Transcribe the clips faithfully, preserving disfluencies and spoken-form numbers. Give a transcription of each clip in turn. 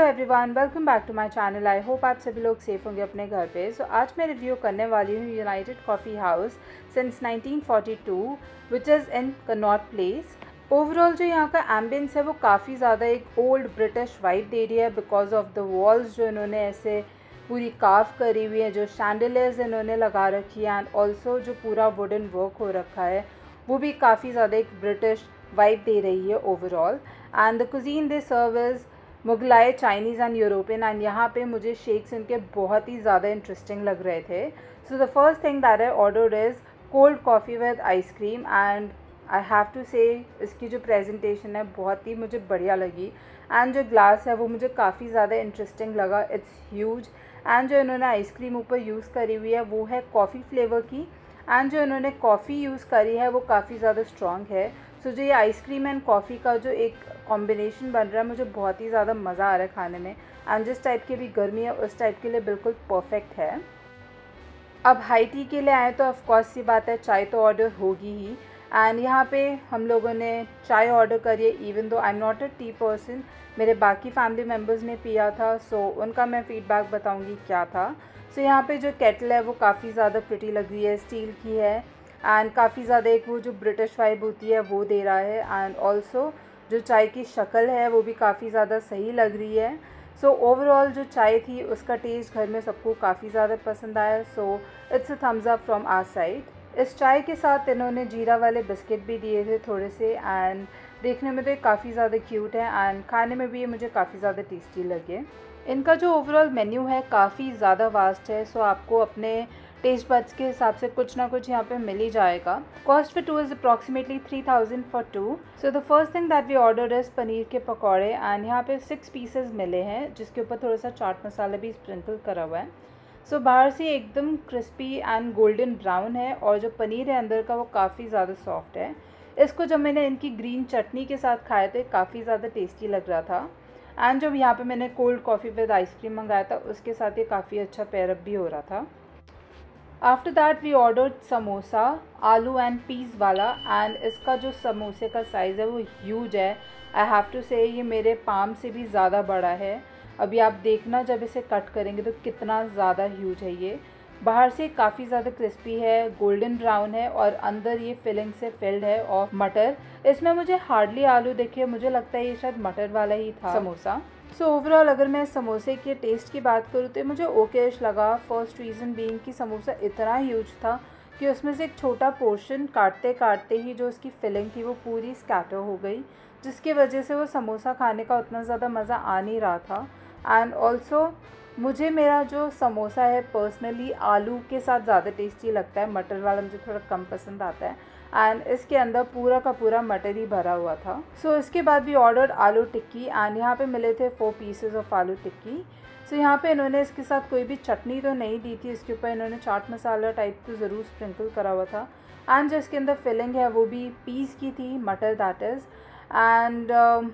Everyone, welcome back to my channel. I hope आप सभी लोग सेफ होंगे अपने घर पे। सो so, आज मैं रिव्यू करने वाली हूँ United Coffee House since nineteen forty two which is in Connaught Place. Overall जो यहाँ का एम्बियंस है वो काफ़ी ज़्यादा एक ओल्ड ब्रिटिश वाइब दे रही है बिकॉज ऑफ द वॉल्स जो इन्होंने ऐसे पूरी कार्व करी हुई है, जो शैंडलियर्स इन्होंने लगा रखी है एंड ऑल्सो जो पूरा वुडन वर्क हो रखा है वो भी काफ़ी ज़्यादा एक ब्रिटिश वाइब दे रही है overall. And the cuisine they serve is Mughlai, Chinese and European. And यहाँ पे मुझे शेक्स इनके बहुत ही ज़्यादा इंटरेस्टिंग लग रहे थे। So the first thing that I ordered is cold coffee with ice cream and I have to say इसकी जो प्रेजेंटेशन है बहुत ही मुझे बढ़िया लगी एंड जो ग्लास है वो मुझे काफ़ी ज़्यादा इंटरेस्टिंग लगा। इट्स ह्यूज एंड जो इन्होंने आइसक्रीम ऊपर यूज़ करी हुई है वो है कॉफ़ी फ्लेवर की एंड जो इन्होंने कॉफ़ी यूज़ करी है वो काफ़ी ज़्यादा स्ट्रॉन्ग है। सो so, जो ये आइसक्रीम एंड कॉफ़ी का जो एक कॉम्बिनेशन बन रहा है मुझे बहुत ही ज़्यादा मज़ा आ रहा है खाने में एंड जिस टाइप की भी गर्मी है उस टाइप के लिए बिल्कुल परफेक्ट है। अब हाई टी के लिए आए तो ऑफकोर्स सी बात है, चाय तो ऑर्डर होगी ही एंड यहाँ पे हम लोगों ने चाय ऑर्डर करी है। Even though I am not a tea person, मेरे बाकी फैमिली मेम्बर्स ने पिया था सो so, उनका मैं फ़ीडबैक बताऊँगी क्या था। सो so, यहाँ पे जो केटल है वो काफ़ी ज़्यादा प्रिटी लग रही है, स्टील की है एंड काफ़ी ज़्यादा एक वो जो ब्रिटिश वाइब होती है वो दे रहा है एंड ऑल्सो जो चाय की शक्ल है वो भी काफ़ी ज़्यादा सही लग रही है। सो so, ओवरऑल जो चाय थी उसका टेस्ट घर में सबको काफ़ी ज़्यादा पसंद आया। So it's a thumbs up from our side. इस चाय के साथ इन्होंने जीरा वाले बिस्किट भी दिए थे थोड़े से एंड देखने में तो ये काफ़ी ज़्यादा क्यूट है एंड खाने में भी ये मुझे काफ़ी ज़्यादा टेस्टी लगे। इनका जो ओवरऑल मेन्यू है काफ़ी ज़्यादा वास्ट है, सो आपको अपने टेस्ट बड्स के हिसाब से कुछ ना कुछ यहाँ पे मिल ही जाएगा। Cost for two is approximately three thousand for two. So the first thing that we order is paneer के पकौड़े एंड यहाँ पे सिक्स पीसेस मिले हैं जिसके ऊपर थोड़ा सा चाट मसाला भी स्प्रिंकल करा हुआ है। सो so, बाहर से एकदम क्रिस्पी एंड गोल्डन ब्राउन है और जो पनीर है अंदर का वो काफ़ी ज़्यादा सॉफ्ट है। इसको जब मैंने इनकी ग्रीन चटनी के साथ खाया तो काफ़ी ज़्यादा टेस्टी लग रहा था एंड जब यहाँ पे मैंने कोल्ड कॉफ़ी विद आइसक्रीम मंगाया था उसके साथ ये काफ़ी अच्छा पेयरअप भी हो रहा था। After that we ordered samosa aloo and piece वाला एंड इसका जो समोसे का साइज़ है वो ह्यूज है। आई हैव टू से ये मेरे पाम से भी ज़्यादा बड़ा है। अभी आप देखना जब इसे कट करेंगे तो कितना ज़्यादा ह्यूज है ये। बाहर से काफ़ी ज़्यादा क्रिस्पी है, गोल्डन ब्राउन है और अंदर ये फिलिंग से फिल्ड है ऑफ मटर। इसमें मुझे हार्डली आलू दिखे, मुझे लगता है ये शायद मटर वाला ही था समोसा। सो so, ओवरऑल अगर मैं समोसे के टेस्ट की बात करूँ तो मुझे ओकेश लगा। फर्स्ट रीज़न बीइंग कि समोसा इतना ह्यूज था कि उसमें से एक छोटा पोर्शन काटते काटते ही जो उसकी फिलिंग थी वो पूरी स्कैटर हो गई, जिसकी वजह से वो समोसा खाने का उतना ज़्यादा मज़ा आ नहीं रहा था। एंड ऑल्सो मुझे मेरा जो समोसा है पर्सनली आलू के साथ ज़्यादा टेस्टी लगता है, मटर वाला मुझे थोड़ा कम पसंद आता है एंड इसके अंदर पूरा का पूरा मटर ही भरा हुआ था। सो so, इसके बाद भी ऑर्डर आलू टिक्की एंड यहाँ पे मिले थे फोर पीसेस ऑफ आलू टिक्की। सो so, यहाँ पे इन्होंने इसके साथ कोई भी चटनी तो नहीं दी थी, इसके ऊपर इन्होंने चाट मसाला टाइप तो ज़रूर स्प्रिंकल करा हुआ था एंड जो इसके अंदर फिलिंग है वो भी पीस की थी, matar that is. And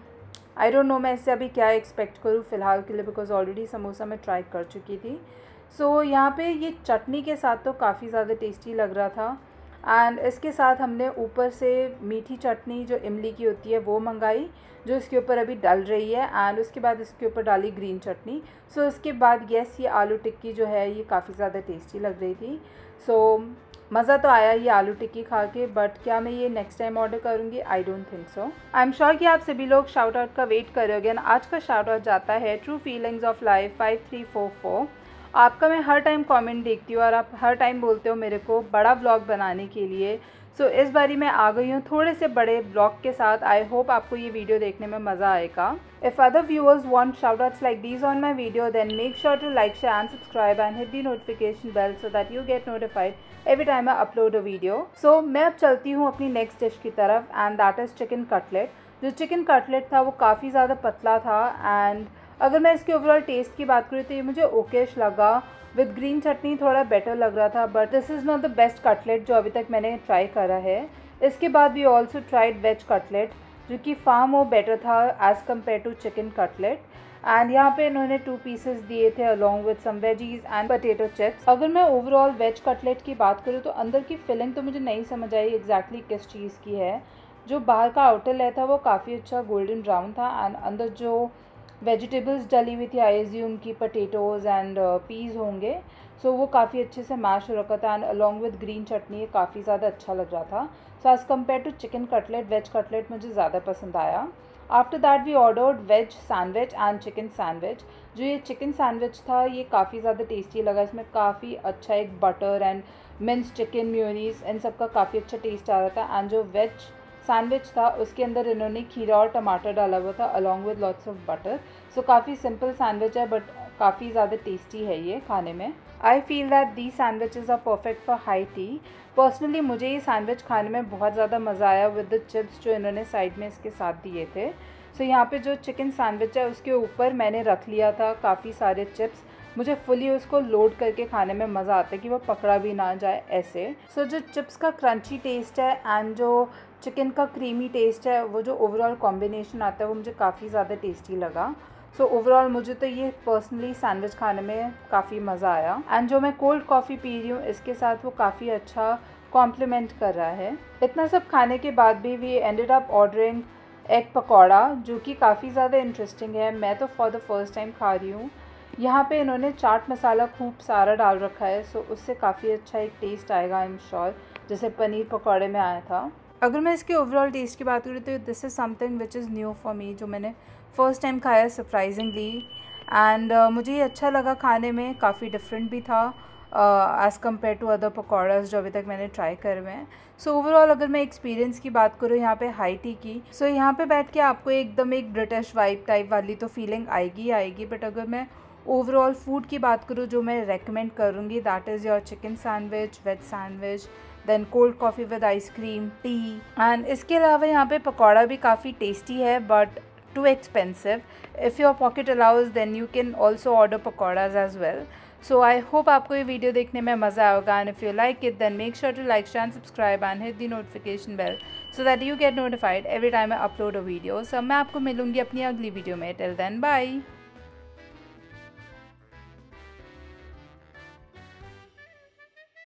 I don't know मैं इससे अभी क्या एक्सपेक्ट करूँ फ़िलहाल के लिए बिकॉज ऑलरेडी समोसा मैं ट्राई कर चुकी थी। सो so, यहाँ पे ये चटनी के साथ तो काफ़ी ज़्यादा टेस्टी लग रहा था एंड इसके साथ हमने ऊपर से मीठी चटनी जो इमली की होती है वो मंगाई जो इसके ऊपर अभी डल रही है एंड उसके बाद इसके ऊपर डाली ग्रीन चटनी। सो so, उसके बाद येस ये आलू टिक्की जो है ये काफ़ी ज़्यादा टेस्टी लग रही थी। सो so, मज़ा तो आया ये आलू टिक्की खा के, बट क्या मैं ये नेक्स्ट टाइम ऑर्डर करूँगी? I don't think so. I am sure कि आप सभी लोग शाउट आउट का वेट कर रहे होगे। आज का शाउट आउट जाता है true feelings of life five three four four. आपका मैं हर टाइम कमेंट देखती हूँ और आप हर टाइम बोलते हो मेरे को बड़ा ब्लॉग बनाने के लिए। सो so, इस बारी मैं आ गई हूँ थोड़े से बड़े ब्लॉग के साथ। आई होप आपको ये वीडियो देखने में मज़ा आएगा। If other viewers want shoutouts like these on my video then make sure to like, share and subscribe and hit the notification bell so that you get notified every time I upload a video. So मैं अब चलती हूँ अपनी next dish की तरफ and that is chicken cutlet. जो chicken cutlet था वो काफ़ी ज़्यादा पतला था एंड अगर मैं इसके ओवरऑल टेस्ट की बात करूँ तो ये मुझे ओकेश लगा। विद ग्रीन चटनी थोड़ा बेटर लग रहा था but this is not the best cutlet जो अभी तक मैंने ट्राई करा है। इसके बाद we also tried veg cutlet जो कि फार मोर बेटर था as compared to chicken cutlet and यहाँ पे इन्होंने टू पीसेस दिए थे along with some veggies and potato chips. अगर मैं ओवरऑल वेज कटलेट की बात करूँ तो अंदर की फिलिंग तो मुझे नहीं समझ आई एग्जैक्टली किस चीज़ की है। जो बाहर का आउटर लेयर था वो काफ़ी अच्छा गोल्डन ब्राउन था एंड अंदर जो वेजिटेबल्स डली हुई थी, आई एज्यूम की पोटैटोज़ एंड पीज़ होंगे। सो so, वो काफ़ी अच्छे से मैश हो रखा था and along with green chutney काफ़ी ज़्यादा अच्छा लग रहा था। So as compared to chicken cutlet, veg cutlet मुझे ज़्यादा पसंद आया। After that we ordered veg sandwich and chicken sandwich. जो ये चिकन सैंडविच था ये काफ़ी ज़्यादा टेस्टी लगा। इसमें काफ़ी अच्छा एक butter and mince chicken, mayonnaise, इन सब का काफ़ी अच्छा टेस्ट आ रहा था। एंड जो वेज सैंडविच था उसके अंदर इन्होंने खीरा और टमाटर डाला हुआ था along with lots of butter. So काफ़ी सिंपल सैंडविच है बट काफ़ी ज़्यादा टेस्टी है ये खाने में। I feel that the sandwiches are perfect for high tea. Personally मुझे ये सैंडविच खाने में बहुत ज़्यादा मज़ा आया विद द चिप्स जो इन्होंने साइड में इसके साथ दिए थे। सो so, यहाँ पे जो चिकन सैंडविच है उसके ऊपर मैंने रख लिया था काफ़ी सारे चिप्स। मुझे फुली उसको लोड करके खाने में मज़ा आता है कि वो पकड़ा भी ना जाए ऐसे। सो so, जो चिप्स का क्रंची टेस्ट है एंड जो चिकन का क्रीमी टेस्ट है, वो जो ओवरऑल कॉम्बिनेशन आता है वो मुझे काफ़ी ज़्यादा टेस्टी लगा। सो so, ओवरऑल मुझे तो ये पर्सनली सैंडविच खाने में काफ़ी मज़ा आया। एंड जो मैं कोल्ड कॉफ़ी पी रही हूँ इसके साथ वो काफ़ी अच्छा कॉम्प्लीमेंट कर रहा है। इतना सब खाने के बाद भी we ended up ordering egg pakora, जो कि काफ़ी ज़्यादा इंटरेस्टिंग है। मैं तो फॉर द फर्स्ट टाइम खा रही हूँ। यहाँ पे इन्होंने चाट मसाला खूब सारा डाल रखा है, सो उससे काफ़ी अच्छा एक टेस्ट आएगा आई एम श्योर, जैसे पनीर पकौड़े में आया था। अगर मैं इसके ओवरऑल टेस्ट की बात करूँ तो this is something which is new for me, जो मैंने फ़र्स्ट टाइम खाया सरप्राइजिंगली। एंड मुझे ये अच्छा लगा खाने में, काफ़ी डिफरेंट भी था as compared to other pakoras जो अभी तक मैंने ट्राई करे हुए हैं। सो ओवरऑल अगर मैं एक्सपीरियंस की बात करूँ यहाँ पे हाई टी की, सो so, यहाँ पे बैठ के आपको एकदम एक ब्रिटिश वाइब टाइप वाली तो फीलिंग आएगी आएगी बट अगर मैं ओवरऑल फूड की बात करूँ जो मैं रेकमेंड करूँगी, that is your chicken sandwich, veg sandwich, then cold coffee with ice cream, tea. And इसके अलावा यहाँ पे पकौड़ा भी काफ़ी टेस्टी है but too expensive. If your pocket allows then you can also order pakoras as well. So I hope आपको ये video देखने में मज़ा आएगा and if you like it then make sure to like, share and subscribe and hit the notification bell so that you get notified every time I upload a video. So मैं आपको मिलूँगी अपनी अगली video में। Till then bye.